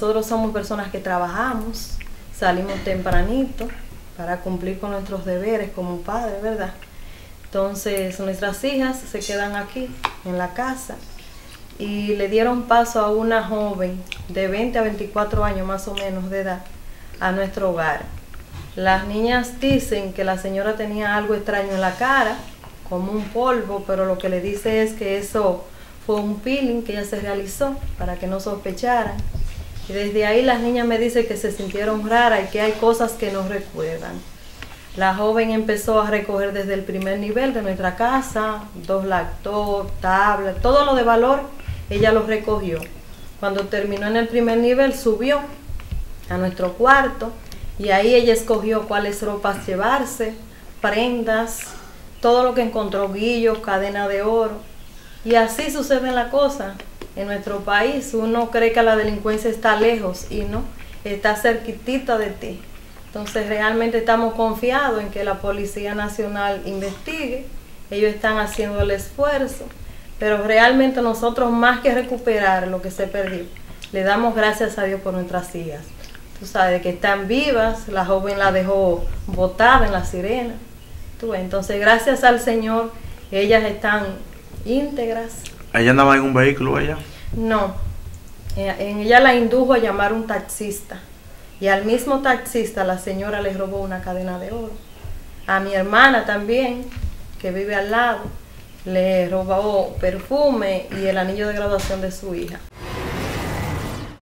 nosotros somos personas que trabajamos, salimos tempranito para cumplir con nuestros deberes como padres, ¿verdad? Entonces nuestras hijas se quedan aquí en la casa y le dieron paso a una joven de 20 a 24 años más o menos de edad a nuestro hogar. Las niñas dicen que la señora tenía algo extraño en la cara, como un polvo, pero lo que le dice es que eso fue un peeling que ella se realizó para que no sospecharan. Y desde ahí las niñas me dicen que se sintieron raras y que hay cosas que no recuerdan. La joven empezó a recoger desde el primer nivel de nuestra casa, 2 lactos, tablas, todo lo de valor, ella lo recogió. Cuando terminó en el primer nivel, subió a nuestro cuarto y ahí ella escogió cuáles ropas llevarse, prendas, todo lo que encontró, guillos, cadena de oro. Y así suceden las cosas en nuestro país. Uno cree que la delincuencia está lejos y no, está cerquitita de ti. Entonces realmente estamos confiados en que la Policía Nacional investigue. Ellos están haciendo el esfuerzo, pero realmente nosotros, más que recuperar lo que se perdió, le damos gracias a Dios por nuestras hijas. Tú sabes que están vivas, la joven la dejó botada en La Sirena. Entonces gracias al Señor, ellas están íntegras. ¿Ella andaba en un vehículo ella? No, ella la indujo a llamar a un taxista. Y al mismo taxista la señora le robó una cadena de oro. A mi hermana también, que vive al lado, le robó perfume y el anillo de graduación de su hija.